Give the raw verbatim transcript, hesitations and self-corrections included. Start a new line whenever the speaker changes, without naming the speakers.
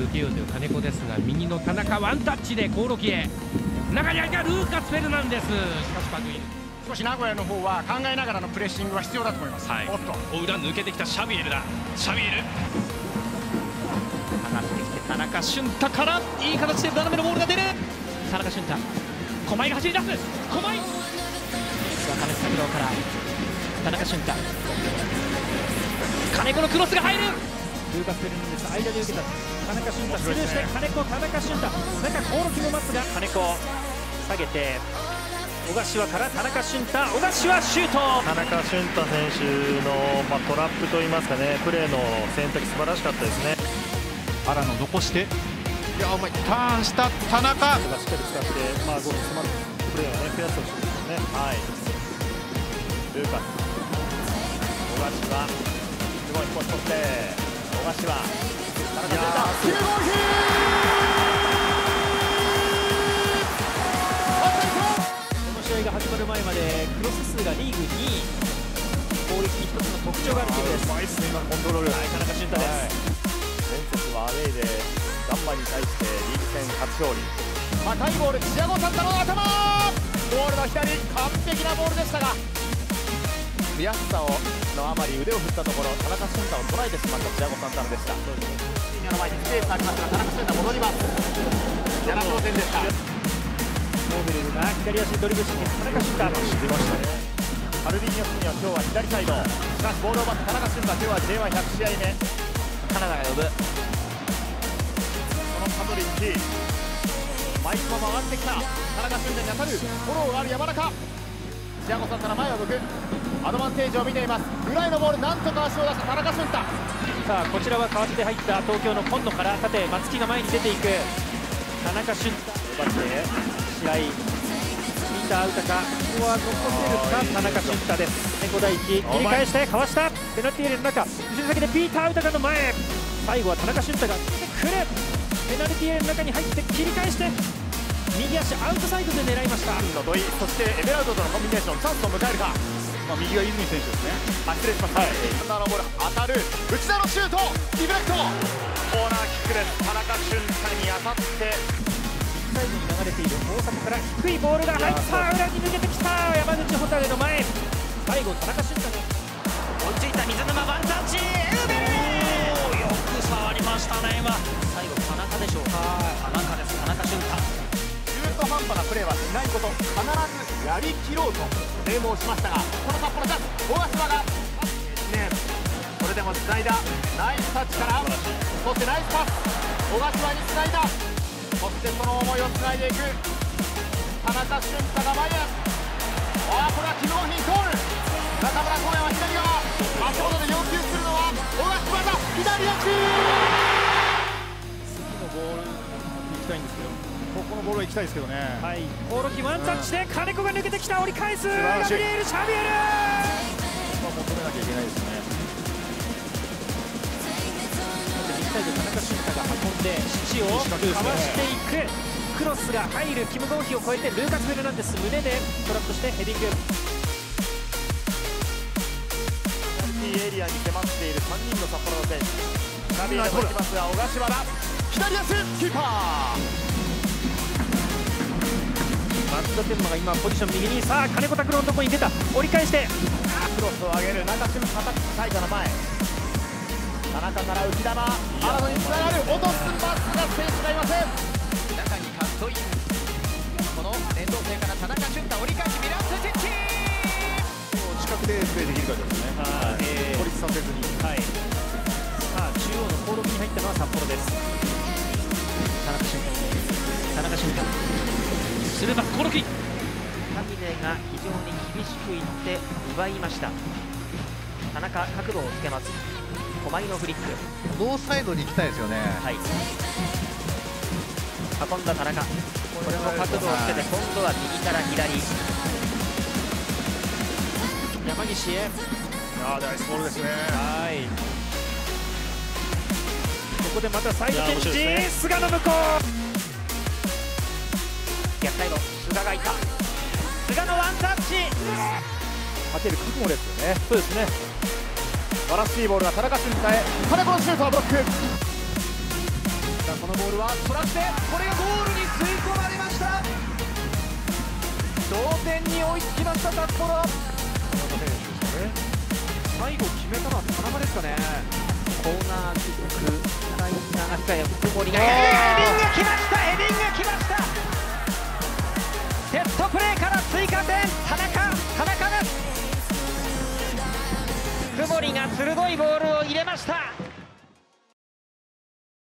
受けようという金子ですが、右の田中ワンタッチで興梠へ、中に入ったルーカス・フェルナンデス、しかしパクイル。
少し名古屋の方は考えながらのプレッシングは必要だと思います。はい、おっと
裏抜けてきたシャビエルだ。シャビエル上がってきて田中俊太からいい形で斜めのボールが出る。田中俊太、駒井が走り出す。駒井、金子拓郎から田中俊太、金子のクロスが入る。
ルーカス・フェルナンデス、間で受けた田中俊太、スルーして金子、田中俊太、中興梠も待つが金子下げて、小柏から田中俊太、小柏シュート。
田中俊太選手の、まあ、トラップといいますかね、プレーの選択素晴らしかったですね。
原野残して、いやお前ターンした田中がしっかり使って、まあ、ゴールに迫るプレーを、ね、増やしてほしいですよね。
はい、ルーカス、小柏、すごいポストプレー、小柏、田中俊太、きゅうごうひ
試合が始まる前までクロス数がリーグにい、攻撃に一つの特徴があるチームです。
うまいですね、今のコントロール。
はい、田中俊太です。
前節はアウェーでガンマに対してリーグ戦初勝利。
高いボール、チアゴ・サンタの頭、ボールの左、完璧なボールでしたが、
悔しさをのあまり腕を振ったところ、田中俊太を捉えてしまったチアゴ・サンタナでした。
シニアの前にスペースありますが、田中俊太戻ります。なな当然でした。
モーベルが左足でドリブルして田中俊太、
出ましたね。カルビーニョスには今日は左サイド、しかしボールを奪って田中俊太、今日は ジェイワンひゃく 試合目、カナダが呼ぶ。このパトリッキー、マイクも回ってきた。田中俊太に当たるフォローがある山中、チアゴ・サンタナ前を向く、アドバンテージを見ています。裏へのボール、なんとか足を出した田中俊太。
さあこちらは代わって入った東京の今野から縦、松木が前に出ていく。田中俊太、
奪って
試合ピーター・ウタカ、ここは残せるか。田中俊太です。猫大輝、切り返してかわした。ペナルティーエリアの中、後ろ先でピーター・ウタカの前、最後は田中俊太が来る。ペナルティーエリアの中に入って切り返して、右足アウトサイドで狙いました。
の土井、そしてエメラルドとのコンビネーション、チャンスを迎えるか。
まあ、右は泉選手ですね。
あ、失礼しました。はい、サンダーのボール当たる、内田のシュート、リフレクト、コーナーキックです。田中俊太に当たって
サイドに流れている大迫から低いボールが入った。裏に抜けてきた。山口蛍の前、最後田中俊太の
追いついた水沼、ワンタッチ、エウベル、よく触りましたね。今最後田中でしょうか。田中です。田中俊太、
中途半端なプレーはしないこと、必ずやりきろうと礼望しましたが、この札幌ジャンプ、大島がね、それでもつないだ、ナイスタッチから、そしてナイスパス、小柏につないだ、そしてその思いをつないでいく田中俊太が前へ。ああ、これは機能品ゴール。中村光也は左側、足元で要求するのは小柏だ。左足、
次のボール行きたいんですけど、ここのボールは行きたいですけどね。
はい、興梠ワンタッチで金子が抜けてきた。折り返す。ガブリエル・シャビエル、
まあ、求めなきゃいけないですね。
右サイド田中俊太が運んで父をかわしていく。クロスが入る。キム・ゴンヒを越えてルーカス・フェルナンデス、胸でトラップしてヘディング。
ペナルティーエリアに迫っているさんにんの札幌の選手、ナビーでもいきますが、小柏だ、左足、キーパー
松田天馬が今ポジション右に。さあ金子拓郎のところに出た。折り返して
クロスを上げる。中島叩きサイドの前、田中から浮き球、原野につながる。落とすパスが選手がいません。
中にカットイン、この連動性から田中俊太、折り返しミラーステッチ、
近くでプレーできるかですね。
はい、えー
孤立させずに。
はい、さあ中央の興梠に入ったのは札幌です。田中俊太、田中俊太、
すれば興梠、
タミネが非常に厳しくいって奪いました。田中、角度をつけます。駒井のフリック、
ノーサイドに行きたいですよね。
はい、運んだ田中、これも角度をつけて、今度は右から左、
山岸へ。
ああ、ナイスボールですね。
はい、ここでまたサイドチェンジ、
ね、
菅野向こう、
逆サイド、菅がいた。菅野ワンタッチ、
当てる覚悟ですよね。そうですね。素晴らしいボールが田中俊太へ、金子のシュートはブロック。 たこのボールはそらしてこれがゴールに吸い込まれました。同点に追いつきました札幌。最後決めたのは田中ですかね。
コーナーキックライン長塚へ福森がヘディング来ました。ヘディング来ました。セットプレーから追加点、田中田中です。福森が鋭いボールを入れました。